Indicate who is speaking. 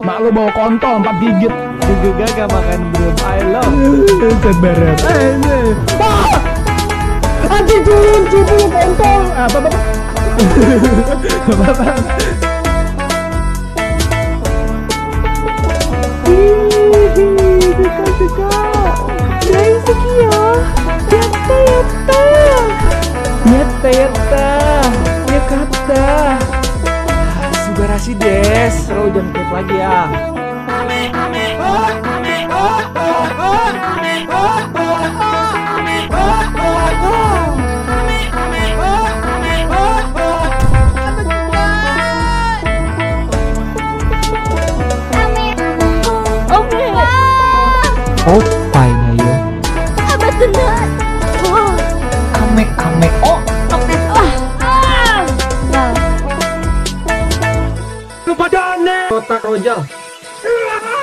Speaker 1: mak lu bawa kontol 4 gigit.
Speaker 2: Juga gak makan belum. I love.
Speaker 1: Sebarat. Anjing cupu lu kontol. Apa? Apa?
Speaker 3: Suka. Brengsek ya. Yatta.
Speaker 2: Sugarasi des. Lo jangan klik lagi ya. Opanya yo.
Speaker 3: Abad benar.
Speaker 2: Kame. Oh, oke.
Speaker 3: Nah.
Speaker 2: Kepadane. Kotak rojal.